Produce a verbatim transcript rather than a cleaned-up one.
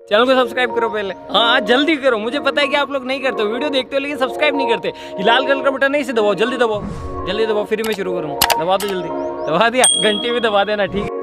Channel को subscribe करो पहले। हाँ जल्दी करो, मुझे पता है कि आप लोग नहीं करते हो, वीडियो देखते हो लेकिन सब्सक्राइब नहीं करते। ये लाल कलर का बटन नहीं, इसे दबाओ, जल्दी दबाओ, जल्दी दबाओ, फिर मैं शुरू करूँ। दबा दो जल्दी, दबा दिया, घंटी भी दबा देना, ठीक है।